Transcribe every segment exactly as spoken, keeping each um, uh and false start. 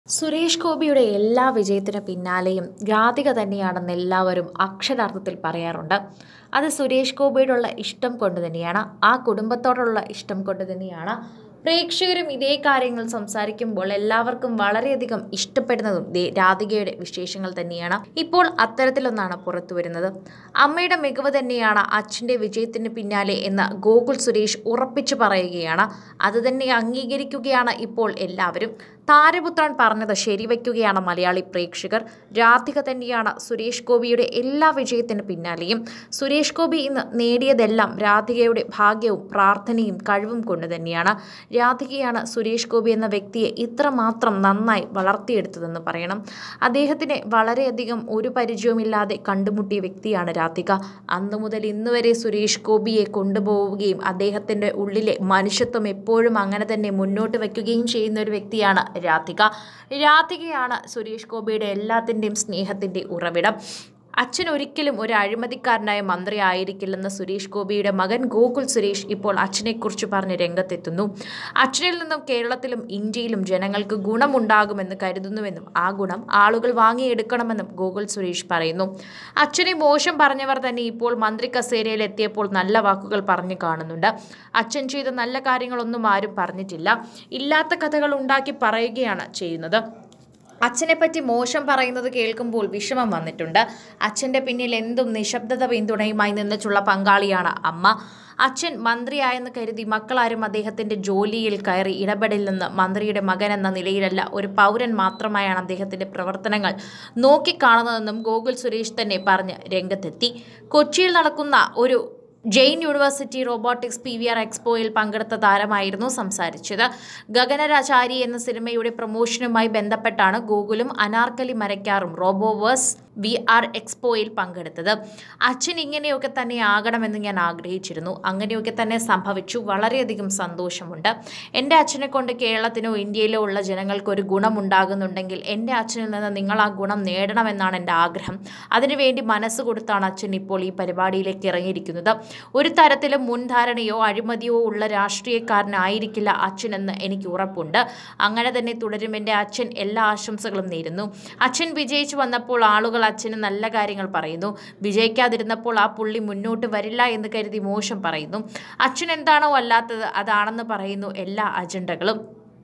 സുരേഷ് ഗോപിയുടെ എല്ലാ വിജയത്തിന് പിന്നാലെയും രാധിക തന്നെയാണെന്ന് എല്ലാവരും അക്ഷരാർത്ഥത്തിൽ പറയാറുണ്ട്. അത് സുരേഷ് ഗോപിയോടുള്ള ഇഷ്ടം കൊണ്ട് തന്നെയാണ്, ആ കുടുംബത്തോടുള്ള ഇഷ്ടം കൊണ്ട് തന്നെയാണ്. പ്രേക്ഷകരും ഇതേ കാര്യങ്ങൾ സംസാരിക്കുമ്പോൾ എല്ലാവർക്കും വളരെയധികം ഇഷ്ടപ്പെടുന്നതും രാധികയുടെ വിശേഷങ്ങൾ തന്നെയാണ്. ഇപ്പോൾ അത്തരത്തിലൊന്നാണ് പുറത്തു വരുന്നത്. അമ്മയുടെ മികവ് തന്നെയാണ് അച്ഛൻ്റെ വിജയത്തിന് പിന്നാലെ എന്ന് ഗോകുൽ സുരേഷ് ഉറപ്പിച്ചു പറയുകയാണ്. അത് തന്നെ അംഗീകരിക്കുകയാണ് ഇപ്പോൾ എല്ലാവരും. താരപുത്രൻ പറഞ്ഞത് ശരിവയ്ക്കുകയാണ് മലയാളി പ്രേക്ഷകർ. രാധിക തന്നെയാണ് സുരേഷ് ഗോപിയുടെ എല്ലാ വിജയത്തിന് പിന്നാലെയും. സുരേഷ് ഗോപി ഇന്ന് നേടിയതെല്ലാം രാധികയുടെ ഭാഗ്യവും പ്രാർത്ഥനയും കഴിവും കൊണ്ട് തന്നെയാണ്. രാധികയാണ് സുരേഷ് ഗോപി എന്ന വ്യക്തിയെ ഇത്രമാത്രം നന്നായി വളർത്തിയെടുത്തതെന്ന് പറയണം. അദ്ദേഹത്തിനെ വളരെയധികം ഒരു പരിചയവുമില്ലാതെ കണ്ടുമുട്ടിയ വ്യക്തിയാണ് രാധിക. അന്നു മുതൽ ഇന്ന് വരെ സുരേഷ് ഗോപിയെ കൊണ്ടുപോവുകയും അദ്ദേഹത്തിൻ്റെ ഉള്ളിലെ മനുഷ്യത്വം എപ്പോഴും അങ്ങനെ തന്നെ മുന്നോട്ട് വയ്ക്കുകയും ചെയ്യുന്ന ഒരു വ്യക്തിയാണ് രാധിക. രാധികയാണ് സുരേഷ് ഗോപിയുടെ എല്ലാത്തിൻ്റെയും സ്നേഹത്തിൻ്റെ ഉറവിടം. അച്ഛൻ ഒരിക്കലും ഒരു അഴിമതിക്കാരനായ മന്ത്രി ആയിരിക്കില്ലെന്ന് സുരേഷ് ഗോപിയുടെ മകൻ ഗോകുൽ സുരേഷ് ഇപ്പോൾ അച്ഛനെക്കുറിച്ച് പറഞ്ഞ് രംഗത്തെത്തുന്നു. അച്ഛനിൽ നിന്നും കേരളത്തിലും ഇന്ത്യയിലും ജനങ്ങൾക്ക് ഗുണമുണ്ടാകുമെന്ന് കരുതുന്നുവെന്നും ആ ഗുണം ആളുകൾ വാങ്ങിയെടുക്കണമെന്നും ഗോകുൽ സുരേഷ് പറയുന്നു. അച്ഛനെ മോശം പറഞ്ഞവർ തന്നെ ഇപ്പോൾ മന്ത്രി കസേരയിൽ എത്തിയപ്പോൾ നല്ല വാക്കുകൾ പറഞ്ഞു കാണുന്നുണ്ട്. അച്ഛൻ ചെയ്ത നല്ല കാര്യങ്ങളൊന്നും ആരും പറഞ്ഞിട്ടില്ല, ഇല്ലാത്ത കഥകൾ ഉണ്ടാക്കി പറയുകയാണ് ചെയ്യുന്നത്. അച്ഛനെപ്പറ്റി മോശം പറയുന്നത് കേൾക്കുമ്പോൾ വിഷമം വന്നിട്ടുണ്ട്. അച്ഛൻ്റെ പിന്നിൽ എന്തും നിശബ്ദത പിന്തുണയുമായി നിന്നിട്ടുള്ള പങ്കാളിയാണ് അമ്മ. അച്ഛൻ മന്ത്രിയായെന്ന് കരുതി മക്കളാരും അദ്ദേഹത്തിൻ്റെ ജോലിയിൽ കയറി ഇടപെടില്ലെന്ന് മന്ത്രിയുടെ മകൻ എന്ന നിലയിലല്ല, ഒരു പൗരൻ മാത്രമായാണ് അദ്ദേഹത്തിൻ്റെ പ്രവർത്തനങ്ങൾ നോക്കിക്കാണുന്നതെന്നും ഗോകുൽ സുരേഷ് തന്നെ പറഞ്ഞ് രംഗത്തെത്തി. കൊച്ചിയിൽ നടക്കുന്ന ഒരു Jain university robotics P V R എക്സ്പോയിൽ പങ്കെടുത്ത താരമായിരുന്നു സംസാരിച്ചത്. ഗഗനചാരി എന്ന സിനിമയുടെ പ്രൊമോഷനുമായി ബന്ധപ്പെട്ടാണ് ഗോകുലും അനാർക്കലി മരക്കാറും റോബോവേഴ്സ് വി ആർ എക്സ്പോയിൽ പങ്കെടുത്തത്. അച്ഛൻ ഇങ്ങനെയൊക്കെ തന്നെ ആകണമെന്ന് ഞാൻ ആഗ്രഹിച്ചിരുന്നു, അങ്ങനെയൊക്കെ തന്നെ സംഭവിച്ചു. വളരെയധികം സന്തോഷമുണ്ട്. എൻ്റെ അച്ഛനെ കൊണ്ട് കേരളത്തിനോ ഇന്ത്യയിലോ ഉള്ള ജനങ്ങൾക്ക് ഒരു ഗുണമുണ്ടാകുന്നുണ്ടെങ്കിൽ എൻ്റെ അച്ഛനിൽ നിന്ന് നിങ്ങൾ ആ ഗുണം നേടണമെന്നാണ് എൻ്റെ ആഗ്രഹം. അതിനുവേണ്ടി മനസ്സ് കൊടുത്താണ് അച്ഛൻ ഇപ്പോൾ ഈ പരിപാടിയിലേക്ക് ഇറങ്ങിയിരിക്കുന്നത്. ഒരു തരത്തിലും മുൻധാരണയോ അഴിമതിയോ ഉള്ള രാഷ്ട്രീയക്കാരനായിരിക്കില്ല അച്ഛനെന്ന് എനിക്ക് ഉറപ്പുണ്ട്. അങ്ങനെ തന്നെ തുടരും. എൻ്റെ അച്ഛൻ എല്ലാ ആശംസകളും നേരുന്നു. അച്ഛൻ വിജയിച്ചു വന്നപ്പോൾ ആളുകൾ അച്ഛന് നല്ല കാര്യങ്ങൾ പറയുന്നു, വിജയിക്കാതിരുന്നപ്പോൾ ആ പുള്ളി മുന്നോട്ട് വരില്ല എന്ന് കരുതി മോശം പറയുന്നു. അച്ഛൻ എന്താണോ അല്ലാത്തത് അതാണെന്ന് പറയുന്നു എല്ലാ അജണ്ടകളും.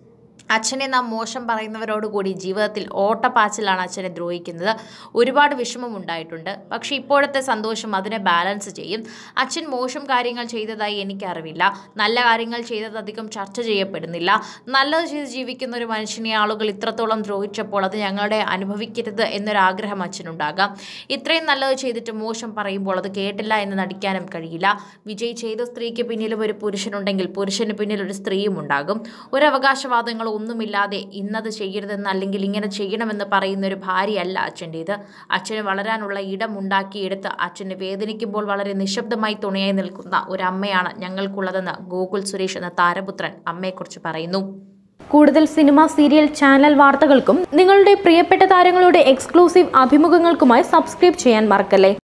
അച്ഛനെ നാം മോശം പറയുന്നവരോടുകൂടി ജീവിതത്തിൽ ഓട്ടപ്പാച്ചിലാണ് അച്ഛനെ ദ്രോഹിക്കുന്നത്. ഒരുപാട് വിഷമം ഉണ്ടായിട്ടുണ്ട്, പക്ഷേ ഇപ്പോഴത്തെ സന്തോഷം അതിനെ ബാലൻസ് ചെയ്യും. അച്ഛൻ മോശം കാര്യങ്ങൾ ചെയ്തതായി എനിക്കറിവില്ല, നല്ല കാര്യങ്ങൾ ചെയ്തത് അധികം ചർച്ച ചെയ്യപ്പെടുന്നില്ല. നല്ലത് ചെയ്ത് ജീവിക്കുന്ന ഒരു മനുഷ്യനെ ആളുകൾ ഇത്രത്തോളം ദ്രോഹിച്ചപ്പോൾ അത് ഞങ്ങളുടെ അനുഭവിക്കരുത് എന്നൊരാഗ്രഹം അച്ഛനുണ്ടാകാം. ഇത്രയും നല്ലത് ചെയ്തിട്ട് മോശം പറയുമ്പോൾ അത് കേട്ടില്ല എന്ന് നടിക്കാനും കഴിയില്ല. വിജയ് ചെയ്ത സ്ത്രീക്ക് പിന്നിലും ഒരു പുരുഷനുണ്ടെങ്കിൽ പുരുഷന് പിന്നിൽ ഒരു സ്ത്രീയും ഉണ്ടാകും. ഒരു അവകാശവാദങ്ങളും ഒന്നുമില്ലാതെ ഇന്നത് ചെയ്യരുതെന്ന് അല്ലെങ്കിൽ ഇങ്ങനെ ചെയ്യണമെന്ന് പറയുന്ന ഒരു ഭാര്യയല്ല അച്ഛൻ്റേത്. അച്ഛന് വളരാനുള്ള ഇടം ഉണ്ടാക്കിയെടുത്ത് അച്ഛനെ വേദനിക്കുമ്പോൾ വളരെ നിശബ്ദമായി തുണയായി നിൽക്കുന്ന ഒരു അമ്മയാണ് ഞങ്ങൾക്കുള്ളതെന്ന് ഗോകുൽ സുരേഷ് എന്ന താരപുത്രൻ അമ്മയെക്കുറിച്ച് പറയുന്നു. കൂടുതൽ സിനിമ, സീരിയൽ, ചാനൽ വാർത്തകൾക്കും നിങ്ങളുടെ പ്രിയപ്പെട്ട താരങ്ങളുടെ എക്സ്ക്ലൂസീവ് അഭിമുഖങ്ങൾക്കുമായി സബ്സ്ക്രൈബ് ചെയ്യാൻ മറക്കല്ലേ.